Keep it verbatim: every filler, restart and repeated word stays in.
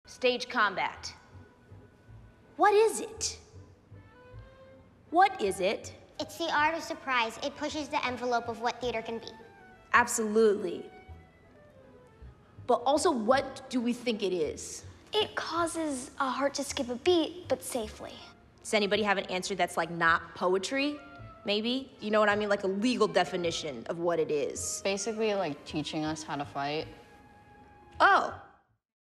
Stage combat. What is it? What is it? It's the art of surprise. It pushes the envelope of what theater can be. Absolutely. But also, what do we think it is? It causes a heart to skip a beat, but safely. Does anybody have an answer that's like not poetry? Maybe? You know what I mean? Like a legal definition of what it is. Basically, like teaching us how to fight. Oh,